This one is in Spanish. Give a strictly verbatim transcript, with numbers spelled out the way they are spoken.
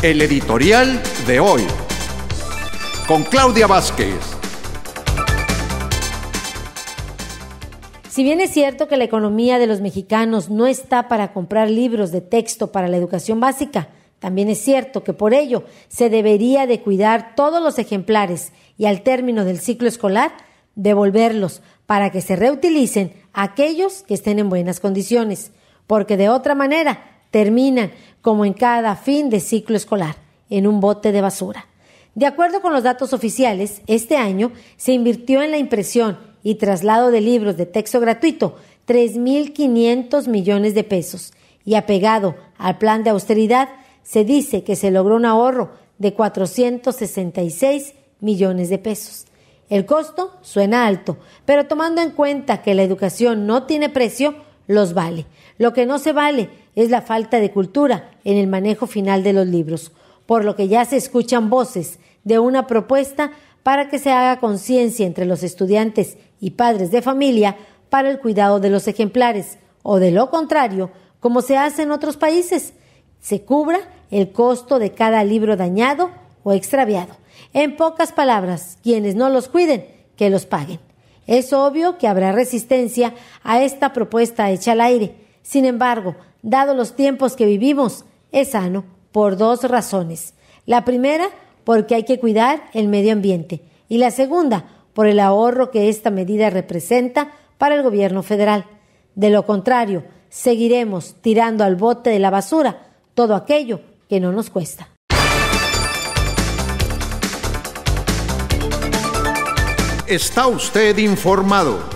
El editorial de hoy, con Claudia Vázquez. Si bien es cierto que la economía de los mexicanos no está para comprar libros de texto para la educación básica, también es cierto que por ello se debería de cuidar todos los ejemplares y al término del ciclo escolar devolverlos para que se reutilicen aquellos que estén en buenas condiciones, porque de otra manera terminan, como en cada fin de ciclo escolar, en un bote de basura. De acuerdo con los datos oficiales, este año se invirtió en la impresión y traslado de libros de texto gratuito tres mil quinientos millones de pesos y apegado al plan de austeridad se dice que se logró un ahorro de cuatrocientos sesenta y seis millones de pesos. El costo suena alto, pero tomando en cuenta que la educación no tiene precio, los vale. Lo que no se vale es la falta de cultura en el manejo final de los libros, por lo que ya se escuchan voces de una propuesta para que se haga conciencia entre los estudiantes y padres de familia para el cuidado de los ejemplares, o de lo contrario, como se hace en otros países, se cubra el costo de cada libro dañado o extraviado. En pocas palabras, quienes no los cuiden, que los paguen. Es obvio que habrá resistencia a esta propuesta hecha al aire. Sin embargo, dado los tiempos que vivimos, es sano por dos razones. La primera, porque hay que cuidar el medio ambiente. Y la segunda, por el ahorro que esta medida representa para el gobierno federal. De lo contrario, seguiremos tirando al bote de la basura todo aquello que no nos cuesta. Está usted informado.